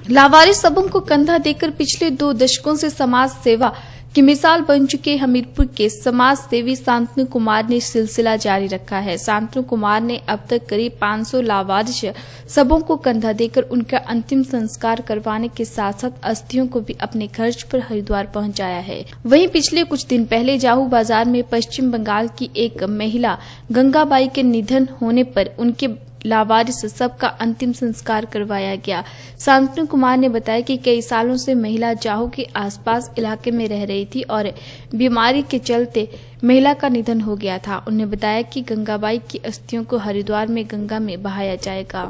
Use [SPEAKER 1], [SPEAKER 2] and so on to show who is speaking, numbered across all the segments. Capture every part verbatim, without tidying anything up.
[SPEAKER 1] लावारिस सबों को कंधा देकर पिछले दो दशकों से समाज सेवा की मिसाल बन चुके हमीरपुर के समाज सेवी शांतनु कुमार ने सिलसिला जारी रखा है। शांतनु कुमार ने अब तक करीब पाँच सौ लावारिस सबों को कंधा देकर उनका अंतिम संस्कार करवाने के साथ साथ अस्थियों को भी अपने खर्च पर हरिद्वार पहुंचाया है। वहीं पिछले कुछ दिन पहले जाहू बाजार में पश्चिम बंगाल की एक महिला गंगाबाई के निधन होने पर उनके लावारिस सबका अंतिम संस्कार करवाया गया। शांतनु कुमार ने बताया कि कई सालों से महिला जाहू के आसपास इलाके में रह रही थी और बीमारी के चलते महिला का निधन हो गया था। उन्होंने बताया कि गंगाबाई की अस्थियों को हरिद्वार में गंगा में बहाया जाएगा।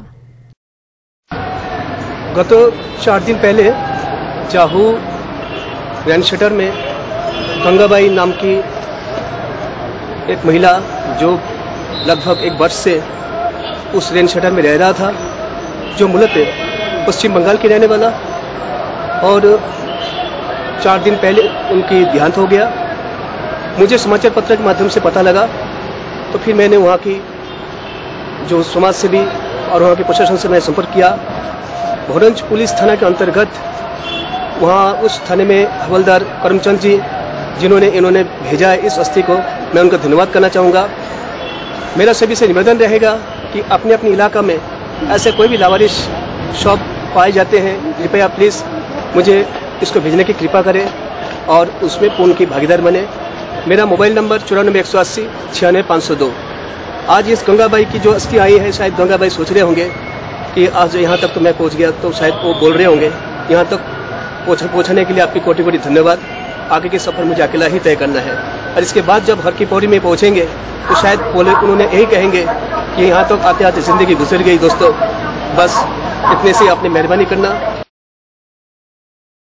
[SPEAKER 2] गत चार दिन पहले जाहू रैन शटर में गंगाबाई नाम की एक महिला जो लगभग एक वर्ष से उस रेन शटर में रह रहा था, जो मूलतः पश्चिम बंगाल के रहने वाला, और चार दिन पहले उनकी देहांत हो गया। मुझे समाचार पत्र के माध्यम से पता लगा तो फिर मैंने वहाँ की जो समाज सेवी और वहाँ के प्रशासन से मैं संपर्क किया। भोरंज पुलिस थाना के अंतर्गत वहाँ उस थाने में हवलदार करमचंद जी जिन्होंने इन्होंने भेजा है इस अस्थि को, मैं उनका धन्यवाद करना चाहूँगा। मेरा सभी से निवेदन रहेगा कि अपने अपने इलाका में ऐसे कोई भी लावारिस शॉप पाए जाते हैं, कृपया प्लीज़ मुझे इसको भेजने की कृपा करें और उसमें पूर्ण की भागीदार बने। मेरा मोबाइल नंबर चौरानवे एक सौ अस्सी छियानवे पाँच सौ दो। आज इस गंगाबाई की जो अस्थि आई है, शायद गंगाबाई सोच रहे होंगे कि आज यहाँ तक तो मैं पहुँच गया, तो शायद वो बोल रहे होंगे यहाँ तक पहुँच पहुँचने के लिए आपकी कोटि कोटि धन्यवाद। आगे के सफ़र मुझे अकेला ही तय करना है और इसके बाद जब हर की पौड़ी में पहुँचेंगे तो शायद बोले उन्होंने यही कहेंगे कि यहाँ तक तो आते आते ज़िंदगी गुजर गई। दोस्तों, बस इतने से आपने मेहरबानी करना।